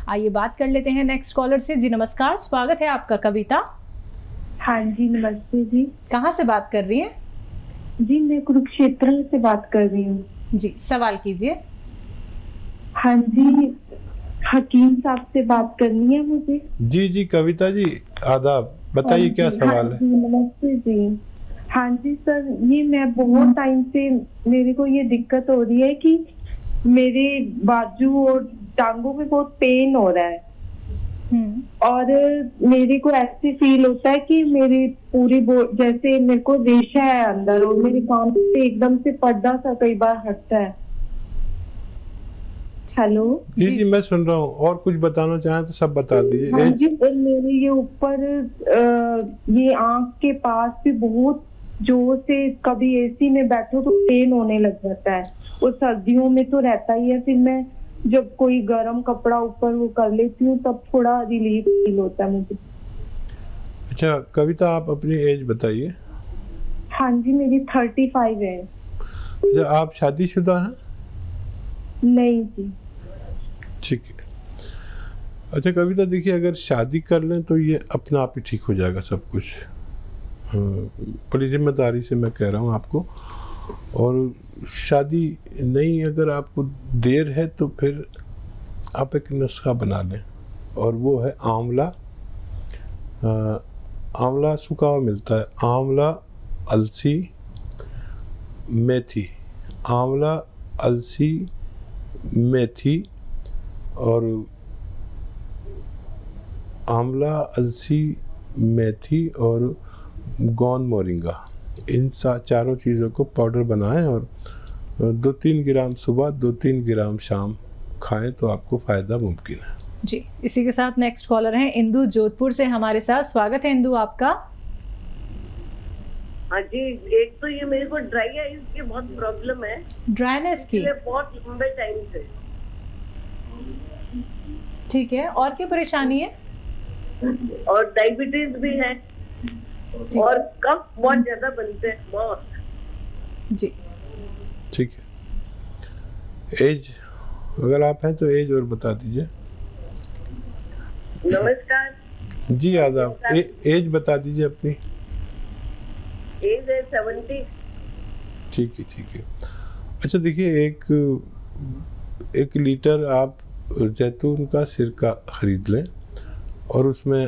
आइए बात कर लेते हैं नेक्स्ट कॉलर से। जी नमस्कार, स्वागत है आपका। कविता? हाँ जी नमस्ते जी। कहाँ से बात कर रही हैं? जी मैं कुरुक्षेत्र से बात कर रही हूँ। जी सवाल कीजिए। हाँ जी, हकीम साहब से बात करनी है मुझे। जी जी कविता जी, आदाब, बताइए क्या सवाल है। नमस्ते जी। हाँ जी सर, ये मैं बहुत टाइम से मेरे को ये दिक्कत हो रही है कि मेरे बाजू और टांगों में बहुत पेन हो रहा है और मेरे को ऐसे फील होता है कि मेरी पूरी जैसे मेरे को रेशा है अंदर और मेरे कान पे एकदम से पर्दा सा कई बार हटता है। हेलो जी जी मैं सुन रहा हूँ, और कुछ बताना चाहें तो सब बता दीजिए। हाँ जी, मेरे ये ऊपर ये आंख के पास भी बहुत जोर से कभी एसी में बैठो तो पेन होने लग जाता है और सर्दियों में तो रहता ही है। फिर मैं जब कोई गर्म कपड़ा ऊपर वो कर लेती हूँ तब थोड़ा रिलीफ फील होता है मुझे। अच्छा कविता, आप अपनी एज बताइए। हाँ जी मेरी 35 है। अच्छा, आप शादीशुदा हैं? नहीं जी। ठीक है। अच्छा कविता, देखिए अगर शादी कर लें तो ये अपना आप ही ठीक हो जाएगा सब कुछ। बड़ी जिम्मेदारी से मैं कह रहा हूँ आपको। और शादी नहीं, अगर आपको देर है तो फिर आप एक नुस्खा बना लें, और वो है आंवला। आंवला सूखा हुआ मिलता है। आंवला, अलसी, मेथी। आंवला, अलसी, मेथी और आंवला, अलसी, मेथी और गौन मोरिंगा, इन चारों चीज़ों को पाउडर बनाएं और 2-3 ग्राम सुबह 2-3 ग्राम शाम खाएं तो आपको फ़ायदा मुमकिन है। जी इसी के साथ नेक्स्ट कॉलर हैं इंदु जोधपुर से हमारे साथ। स्वागत है इंदु आपका। हाँ जी, एक तो ये मेरे को ड्राई आईज की बहुत प्रॉब्लम है, ड्राइनेस की बहुत लंबे टाइम से। ठीक है, और क्या परेशानी है? और डायबिटीज भी है और कफ बहुत ज्यादा बनते हैं, बहुत। जी ठीक है। एज अगर आप हैं तो एज और बता दीजिए। नमस्कार जी आदाब। एज बता दीजिए अपनी। एज है 70। ठीक है ठीक है। अच्छा देखिए, 1 लीटर आप जैतून का सिरका खरीद लें और उसमें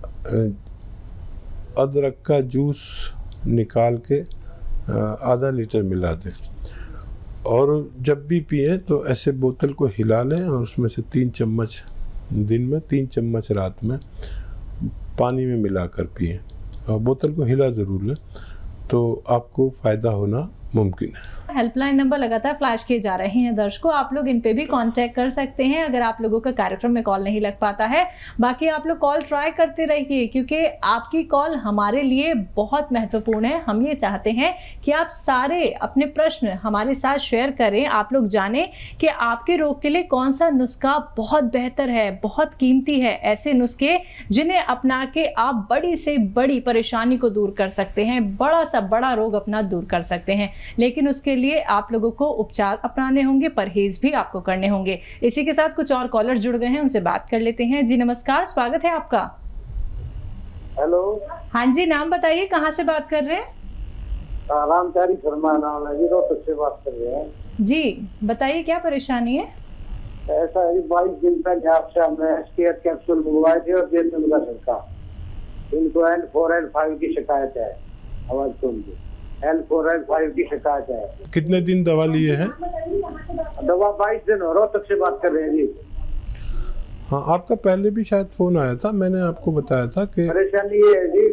अदरक का जूस निकाल के आधा लीटर मिला दें, और जब भी पिए तो ऐसे बोतल को हिला लें और उसमें से 3 चम्मच दिन में, 3 चम्मच रात में पानी में मिलाकर पिए, और बोतल को हिला ज़रूर लें तो आपको फ़ायदा होना मुमकिन है। हेल्पलाइन नंबर लगातार फ्लैश किए जा रहे हैं दर्शकों, आप लोग इन पे भी कांटेक्ट कर सकते हैं अगर आप लोगों का कार्यक्रम में कॉल नहीं लग पाता है। बाकी आप लोग कॉल ट्राई करते रहिए क्योंकि आपकी कॉल हमारे लिए बहुत महत्वपूर्ण है। हम ये चाहते हैं कि आप सारे अपने प्रश्न हमारे साथ शेयर करें, आप लोग जानें कि आपके रोग के लिए कौन सा नुस्खा बहुत बेहतर है, बहुत कीमती है। ऐसे नुस्खे जिन्हें अपना के आप बड़ी से बड़ी परेशानी को दूर कर सकते हैं, बड़ा सा बड़ा रोग अपना दूर कर सकते हैं। लेकिन उसके लिए आप लोगों को उपचार अपनाने होंगे, परहेज भी आपको करने होंगे। इसी के साथ कुछ और कॉलर जुड़ गए हैं, उनसे बात कर लेते हैं। जी नमस्कार, स्वागत है आपका। हेलो। हाँ जी, नाम बताइए, कहाँ से बात कर रहे हैं? रामचारी शर्मा नाम है जी, रोहतक से बात कर रहे हैं। जी बताइए क्या परेशानी है? ऐसा है 22 दिन पहले आपसे हमने एसकेएफ कैप्सूल मंगवाए थे और जैतून का सिरका। इनको L4 L5 की शिकायत है। आवाज सुन ली, L4 L5 की शिकायत है। कितने दिन दवा लिए हैं? दवा 22 दिन हो। रोहतक से बात कर रहे हैं जी। हाँ, आपका पहले भी शायद फोन आया था, मैंने आपको बताया था कि परेशानी ये है जी,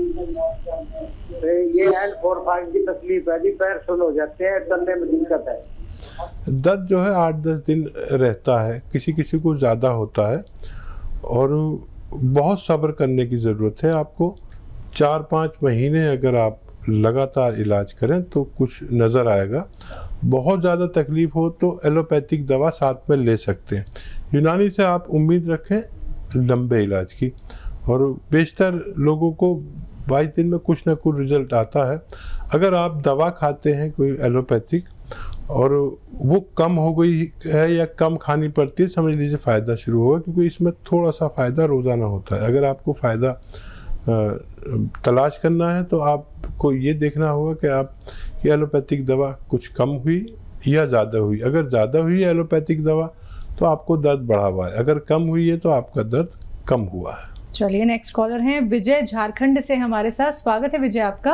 ये L4 5 की तकलीफ है जी, पैर सुन हो जाते हैं, चलने में दिक्कत है। दर्द जो है 8-10 दिन रहता है, किसी किसी को ज़्यादा होता है, और बहुत सब्र करने की ज़रूरत है आपको। 4-5 महीने अगर आप लगातार इलाज करें तो कुछ नज़र आएगा। बहुत ज़्यादा तकलीफ हो तो एलोपैथिक दवा साथ में ले सकते हैं। यूनानी से आप उम्मीद रखें लंबे इलाज की, और बेशतर लोगों को 22 दिन में कुछ ना कुछ रिजल्ट आता है। अगर आप दवा खाते हैं कोई एलोपैथिक और वो कम हो गई है या कम खानी पड़ती है, समझ लीजिए फ़ायदा शुरू होगा, क्योंकि इसमें थोड़ा सा फ़ायदा रोज़ाना होता है। अगर आपको फ़ायदा तलाश करना है तो आपको ये देखना होगा कि आप ये एलोपैथिक दवा कुछ कम हुई या ज़्यादा हुई। अगर ज़्यादा हुई है एलोपैथिक दवा तो आपको दर्द बढ़ा हुआ है, अगर कम हुई है तो आपका दर्द कम हुआ है। चलिए नेक्स्ट कॉलर हैं विजय झारखंड से हमारे साथ। स्वागत है विजय आपका।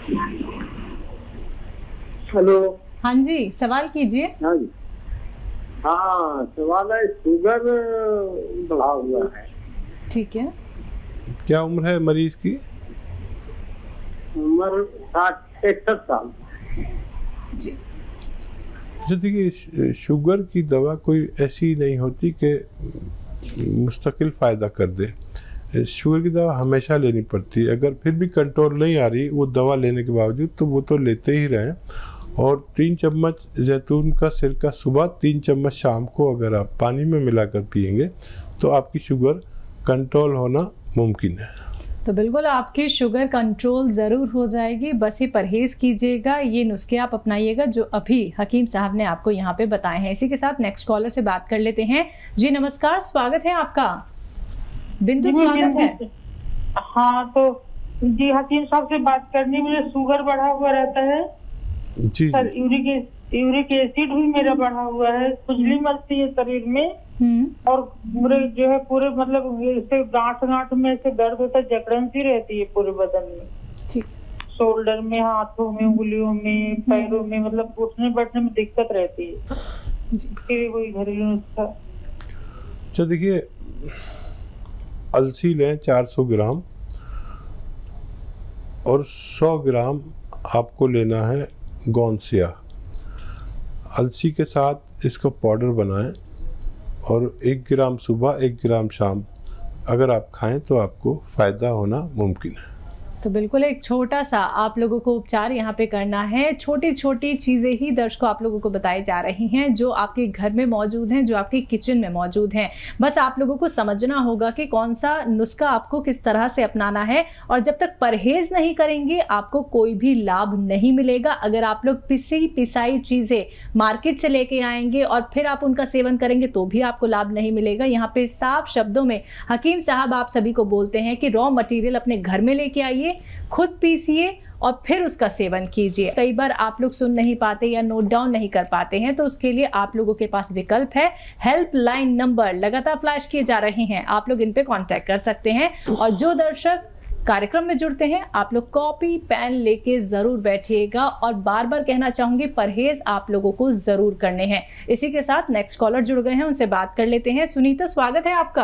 हेलो। हाँ जी, सवाल कीजिए। हाँ जी, हाँ सवाल है, शुगर बढ़ा हुआ है। ठीक है, क्या उम्र है मरीज की? उम्र 61 साल। जी अच्छा देखिए, शुगर की दवा कोई ऐसी नहीं होती कि मुस्तकिल फ़ायदा कर दे। शुगर की दवा हमेशा लेनी पड़ती है। अगर फिर भी कंट्रोल नहीं आ रही वो दवा लेने के बावजूद, तो वो तो लेते ही रहें। और 3 चम्मच जैतून का सिरका सुबह, 3 चम्मच शाम को अगर आप पानी में मिलाकर पिएंगे तो आपकी शुगर कंट्रोल होना मुमकिन है। तो बिल्कुल आपकी शुगर कंट्रोल ज़रूर हो जाएगी, बस ये परहेज़ कीजिएगा, ये नुस्खे आप अपनाइएगा जो अभी हकीम साहब ने आपको यहाँ पे बताए हैं। इसी के साथ नेक्स्ट कॉलर से बात कर लेते हैं। जी नमस्कार, स्वागत है आपका। बिंदु स्वागत है। हाँ तो जी हकीम साहब से बात करनी, मुझे शुगर बढ़ा हुआ रहता है जी सर, यूरिक एसिड भी मेरा बढ़ा हुआ है, खुजली मचती है शरीर में, और मेरे जो है पूरे मतलब ऐसे गांठ में ऐसे दर्द होता है, जकड़न सी रहती है पूरे बदन में, ठीक, शोल्डर में, हाथों में, उंगलियों में, पैरों में, मतलब उठने बैठने में दिक्कत रहती है। फिर वही घरेलू नुस्खा। अच्छा देखिए, अलसी लें 400 ग्राम और 100 ग्राम आपको लेना है गोंसिया। अलसी के साथ इसका पाउडर बनाएं और 1 ग्राम सुबह 1 ग्राम शाम अगर आप खाएं तो आपको फ़ायदा होना मुमकिन है। तो बिल्कुल एक छोटा सा आप लोगों को उपचार यहाँ पे करना है। छोटी छोटी चीज़ें ही दर्शकों आप लोगों को बताई जा रही हैं जो आपके घर में मौजूद हैं, जो आपके किचन में मौजूद हैं। बस आप लोगों को समझना होगा कि कौन सा नुस्खा आपको किस तरह से अपनाना है, और जब तक परहेज नहीं करेंगे आपको कोई भी लाभ नहीं मिलेगा। अगर आप लोग पिसाई चीज़ें मार्केट से लेके आएंगे और फिर आप उनका सेवन करेंगे तो भी आपको लाभ नहीं मिलेगा। यहाँ पे साफ शब्दों में हकीम साहब आप सभी को बोलते हैं कि रॉ मटेरियल अपने घर में लेके आइए, खुद पीसिए और फिर उसका सेवन कीजिए। कई बार आप लोग सुन नहीं पाते या नोट डाउन नहीं कर पाते हैं, तो उसके लिए आप लोगों के पास विकल्प है। हेल्पलाइन नंबर लगातार फ्लैश किए जा रहे हैं, आप लोग इन पे कांटेक्ट कर सकते हैं। और जो दर्शक कार्यक्रम में जुड़ते हैं आप लोग कॉपी पेन लेके जरूर बैठिएगा, और बार बार कहना चाहूंगी परहेज आप लोगों को जरूर करने हैं। इसी के साथ नेक्स्ट कॉलर जुड़ गए हैं, उनसे बात कर लेते हैं। सुनीता, स्वागत है आपका।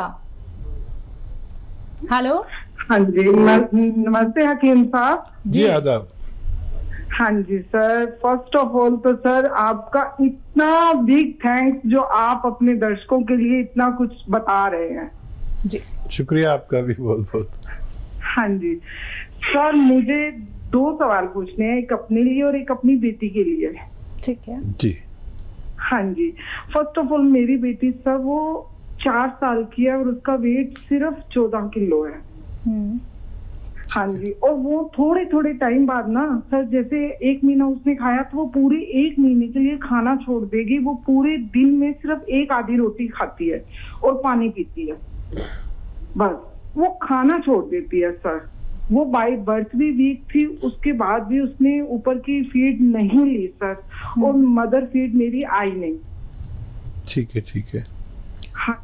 हेलो। हाँ जी, नमस्ते हकीम साहब। जी आदाब। हाँ जी सर, फर्स्ट ऑफ ऑल तो सर आपका इतना बिग थैंक्स जो आप अपने दर्शकों के लिए इतना कुछ बता रहे हैं। जी शुक्रिया आपका भी बहुत बहुत। हाँ जी सर, मुझे 2 सवाल पूछने हैं, एक अपने लिए और एक अपनी बेटी के लिए। ठीक है जी। हाँ जी, फर्स्ट ऑफ ऑल मेरी बेटी सर वो 4 साल की है और उसका वेट सिर्फ 14 किलो है। हाँ जी, और वो थोड़े थोड़े टाइम बाद ना सर, जैसे 1 महीना उसने खाया तो वो पूरे 1 महीने के लिए खाना छोड़ देगी। वो पूरे दिन में सिर्फ 1 आधी रोटी खाती है और पानी पीती है, बस वो खाना छोड़ देती है सर। वो बाय बर्थ भी वीक थी, उसके बाद भी उसने ऊपर की फीड नहीं ली सर, और मदर फीड मेरी आई नहीं। ठीक है ठीक है। हाँ,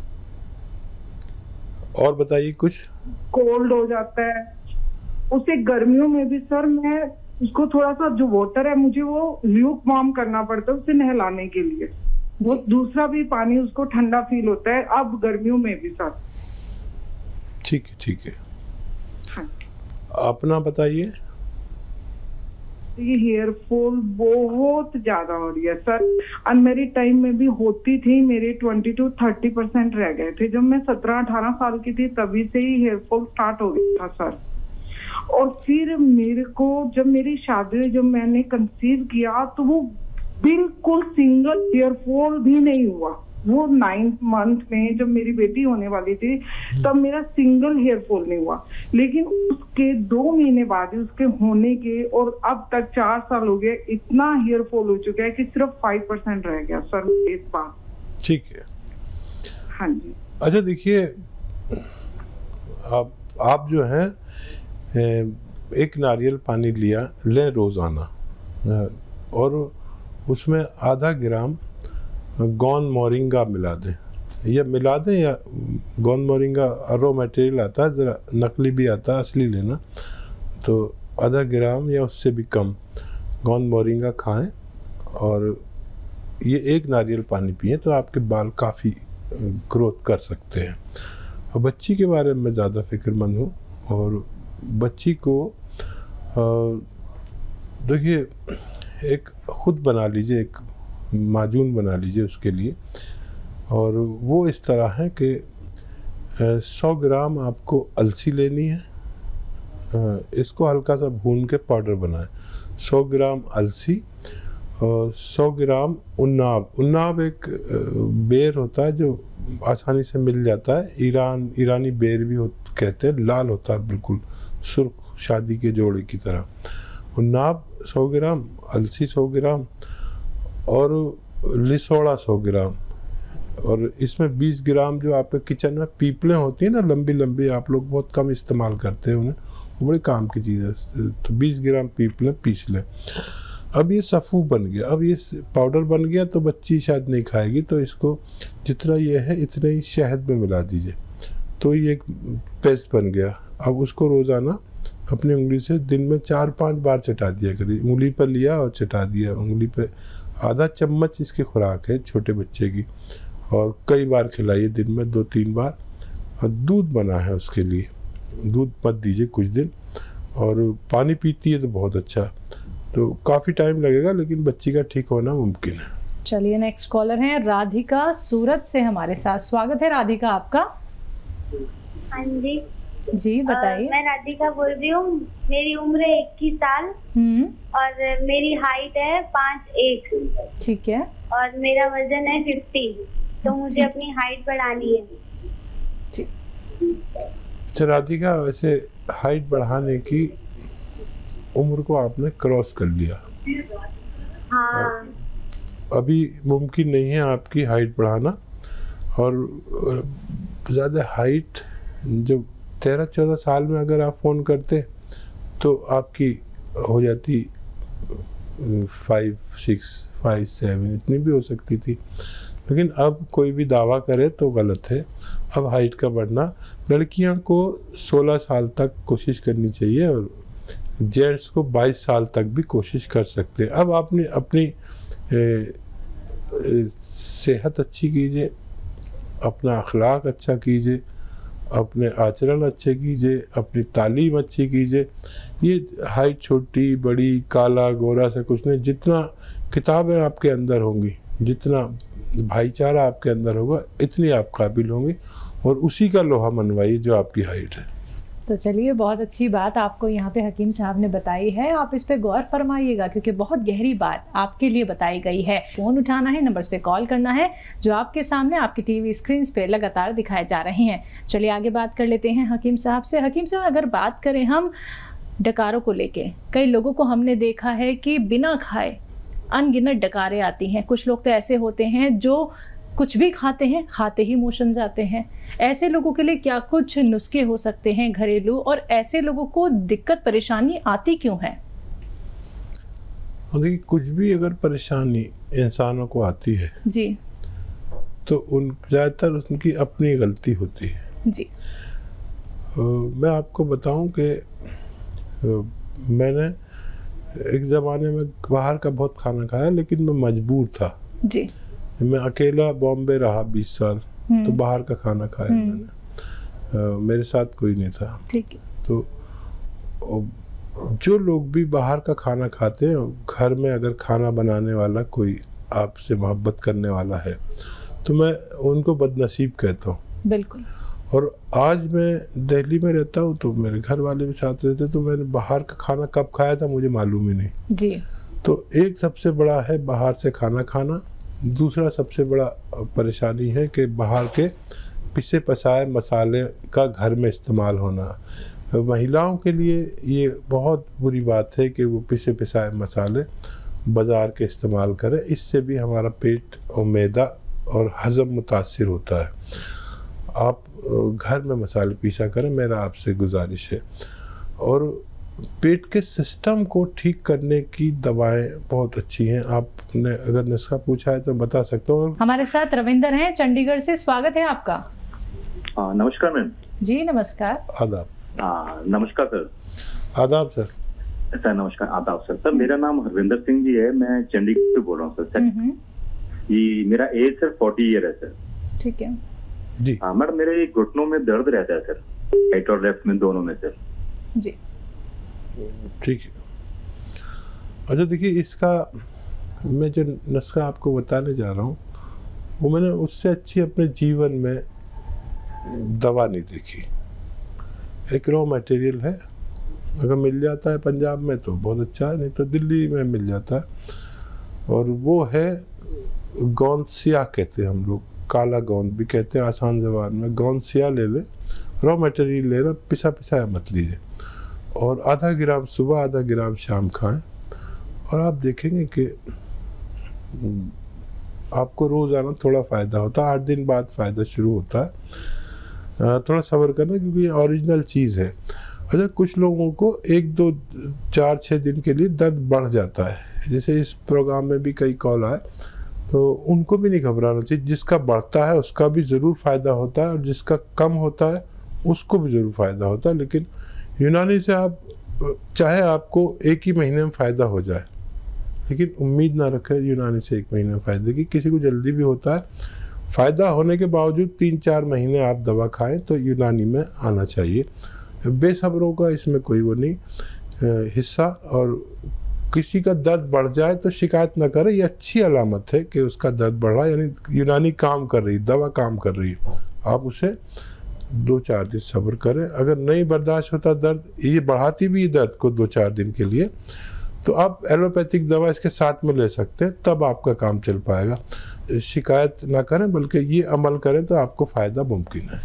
और बताइए कुछ। कोल्ड हो जाता है उसे गर्मियों में भी सर। मैं उसको थोड़ा सा जो वाटर है मुझे वो ल्यूक वार्म करना पड़ता है उसे नहलाने के लिए। वो दूसरा भी पानी उसको ठंडा फील होता है अब गर्मियों में भी सर। ठीक है ठीक है। हाँ। अपना बताइए। ये हेयर फॉल बहुत ज्यादा हो रही है सर। अनमेरिड टाइम में भी होती थी, मेरे 20 to 30% रह गए थे। जब मैं 17-18 साल की थी तभी से ही हेयर फॉल स्टार्ट हो गया था सर। और फिर मेरे को जब मेरी शादी हुई, जब मैंने कंसीव किया तो वो बिल्कुल सिंगल हेयर फॉल भी नहीं हुआ। वो 9th मंथ में जब मेरी बेटी होने वाली थी तब मेरा सिंगल हेयर फॉल नहीं हुआ, लेकिन उसके 2 महीने बाद उसके होने के और अब तक 4 साल हो गए, इतना हेयर फॉल हो चुका है कि सिर्फ 5% रह गया सर इस बार। ठीक है। हाँ जी। अच्छा देखिए, आप जो है एक नारियल पानी लें रोज़ाना, और उसमें आधा ग्राम गौन मोरिंगा मिला दें, या गौन मोरिंगा रॉ मटेरियल आता है, ज़रा नकली भी आता है, असली लेना, तो आधा ग्राम या उससे भी कम गौन मोरिंगा खाएं और ये एक नारियल पानी पिएं तो आपके बाल काफ़ी ग्रोथ कर सकते हैं। और बच्ची के बारे में ज़्यादा फिक्रमंद हूँ, और बच्ची को देखिए एक खुद बना लीजिए, एक माजून बना लीजिए उसके लिए, और वो इस तरह है कि 100 ग्राम आपको अलसी लेनी है, इसको हल्का सा भून के पाउडर बनाएं। 100 ग्राम अलसी और 100 ग्राम उन्नाब एक बेर होता है जो आसानी से मिल जाता है, ईरानी बेर भी कहते हैं, लाल होता है बिल्कुल सुर्ख शादी के जोड़े की तरह। उन्नाब 100 ग्राम, अलसी 100 ग्राम और लिसोड़ा 100 ग्राम, और इसमें 20 ग्राम जो आपके किचन में पीपलें होती हैं ना, लंबी लंबी, आप लोग बहुत कम इस्तेमाल करते हैं उन्हें, वो बड़े काम की चीज़ है, तो 20 ग्राम पीपलें पीस लें। अब ये सफ़ू बन गया, अब ये पाउडर बन गया तो बच्ची शायद नहीं खाएगी, तो इसको जितना ये है इतने ही शहद में मिला दीजिए, तो ये एक पेस्ट बन गया। अब उसको रोज़ाना अपनी उंगली से दिन में 4-5 बार चटा दिया करिए, उंगली पर लिया और चटा दिया उंगली पे। आधा चम्मच इसकी खुराक है छोटे बच्चे की, और कई बार खिलाइए, दिन में 2-3 बार। और दूध बना है उसके लिए, दूध मत दीजिए कुछ दिन, और पानी पीती है तो बहुत अच्छा, तो काफ़ी टाइम लगेगा लेकिन बच्ची का ठीक होना मुमकिन है। चलिए नेक्स्ट कॉलर हैं राधिका सूरत से हमारे साथ। स्वागत है राधिका आपका। हाँ जी जी बताइए। मैं राधिका बोल रही हूँ, मेरी उम्र है 21 साल और मेरी हाइट है 5'1". ठीक है। और मेरा वजन है 50, तो मुझे अपनी हाइट बढ़ानी है। अच्छा राधिका, वैसे हाइट बढ़ाने की उम्र को आपने क्रॉस कर लिया। हाँ। अभी मुमकिन नहीं है आपकी हाइट बढ़ाना, और ज़्यादा हाइट जब 13-14 साल में अगर आप फ़ोन करते तो आपकी हो जाती 5'6", 5'7", इतनी भी हो सकती थी, लेकिन अब कोई भी दावा करे तो गलत है। अब हाइट का बढ़ना, लड़कियां को 16 साल तक कोशिश करनी चाहिए और जेंट्स को 22 साल तक भी कोशिश कर सकते हैं। अब आपने अपनी सेहत अच्छी कीजिए, अपना अखलाक अच्छा कीजिए, अपने आचरण अच्छे कीजिए, अपनी तालीम अच्छी कीजिए। ये हाइट छोटी बड़ी काला गोरा से कुछ नहीं, जितना किताबें आपके अंदर होंगी, जितना भाईचारा आपके अंदर होगा, इतनी आप काबिल होंगे, और उसी का लोहा मनवाइए जो आपकी हाइट है। तो चलिए, बहुत अच्छी बात आपको यहाँ पे हकीम साहब ने बताई है, आप इस पे गौर फरमाइएगा क्योंकि बहुत गहरी बात आपके लिए बताई गई है। फ़ोन उठाना है, नंबर्स पे कॉल करना है जो आपके सामने आपकी टीवी स्क्रीन पे लगातार दिखाए जा रहे हैं। चलिए आगे बात कर लेते हैं हकीम साहब से। हकीम साहब, अगर बात करें हम डकारों को लेके, कई लोगों को हमने देखा है कि बिना खाए अनगिनत डकारें आती हैं। कुछ लोग तो ऐसे होते हैं जो कुछ भी खाते हैं, खाते ही मोशन जाते हैं। ऐसे लोगों के लिए क्या कुछ नुस्खे हो सकते हैं घरेलू, और ऐसे लोगों को दिक्कत परेशानी आती क्यों है? देखिए, कुछ भी अगर परेशानी इंसानों को आती है जी, तो ज़्यादातर उनकी अपनी गलती होती है जी। मैं आपको बताऊं कि मैंने एक ज़माने में बाहर का बहुत खाना खाया, लेकिन मैं मजबूर था जी। मैं अकेला बॉम्बे रहा 20 साल, तो बाहर का खाना खाया मैंने, मेरे साथ कोई नहीं था। ठीक है। तो जो लोग भी बाहर का खाना खाते हैं, घर में अगर खाना बनाने वाला कोई आपसे मोहब्बत करने वाला है तो मैं उनको बदनसीब कहता हूँ। बिल्कुल। और आज मैं दिल्ली में रहता हूँ तो मेरे घर वाले भी साथ रहते, तो मैंने बाहर का खाना कब खाया था मुझे मालूम ही नहीं जी। तो एक सबसे बड़ा है बाहर से खाना खाना, दूसरा सबसे बड़ा परेशानी है कि बाहर के पिसे पसाए मसाले का घर में इस्तेमाल होना। महिलाओं के लिए ये बहुत बुरी बात है कि वो पिसे पिसाए मसाले बाज़ार के इस्तेमाल करें। इससे भी हमारा पेट और मैदा और हज़म मुतासिर होता है। आप घर में मसाले पीसा करें, मेरा आपसे गुजारिश है। और पेट के सिस्टम को ठीक करने की दवाएं बहुत अच्छी हैं। आपने अगर नुस्खा पूछा है तो बता सकता हूँ। हमारे साथ रविंदर हैं चंडीगढ़ से, स्वागत है आपका। नमस्कार मैम। जी नमस्कार। आदाब। नमस्कार सर। आदाब सर। सर नमस्कार, आदाब सर। सर मेरा नाम हरविंदर सिंह जी है, मैं चंडीगढ़ से बोल रहा हूँ सर। जी मेरा एज सर 40 ईयर है सर। ठीक है जी। हाँ मैडम, मेरे घुटनों में दर्द रहता है सर, राइट और लेफ्ट में, दोनों में सर। जी ठीक है। अच्छा देखिए, इसका मैं जो नुस्खा आपको बताने जा रहा हूँ वो मैंने उससे अच्छी अपने जीवन में दवा नहीं देखी। एक रॉ मटेरियल है, अगर मिल जाता है पंजाब में तो बहुत अच्छा है, नहीं तो दिल्ली में मिल जाता है। और वो है गोंदसिया कहते हैं हम लोग, काला गोंद भी कहते हैं आसान ज़बान में। गोंदसिया ले लें, रॉ मटेरियल लेना, पिसा पिसाया मत लीजिए। और आधा ग्राम सुबह, आधा ग्राम शाम खाएं। और आप देखेंगे कि आपको रोज़ाना थोड़ा फ़ायदा होता है। 8 दिन बाद फ़ायदा शुरू होता है। थोड़ा सब्र करना, क्योंकि ये ओरिजिनल चीज़ है। अच्छा, कुछ लोगों को 1, 2, 4, 6 दिन के लिए दर्द बढ़ जाता है। जैसे इस प्रोग्राम में भी कई कॉल आए, तो उनको भी नहीं घबराना चाहिए। जिसका बढ़ता है उसका भी ज़रूर फ़ायदा होता है, और जिसका कम होता है उसको भी ज़रूर फ़ायदा होता है। लेकिन यूनानी से आप चाहे आपको 1 ही महीने में फ़ायदा हो जाए, लेकिन उम्मीद ना रखें यूनानी से 1 महीने में फ़ायदे की। किसी को जल्दी भी होता है। फ़ायदा होने के बावजूद 3-4 महीने आप दवा खाएं तो यूनानी में आना चाहिए। बेसब्रों का इसमें कोई वो नहीं हिस्सा। और किसी का दर्द बढ़ जाए तो शिकायत ना करें, ये अच्छी अलामत है कि उसका दर्द बढ़ा, यानी यूनानी काम कर रही, दवा काम कर रही है। आप उसे 2-4 दिन सब्र करें। अगर नहीं बर्दाश्त होता दर्द, ये बढ़ाती भी दर्द को 2-4 दिन के लिए, तो आप एलोपैथिक दवा इसके साथ में ले सकते हैं, तब आपका काम चल पाएगा। शिकायत ना करें, बल्कि ये अमल करें तो आपको फ़ायदा मुमकिन है।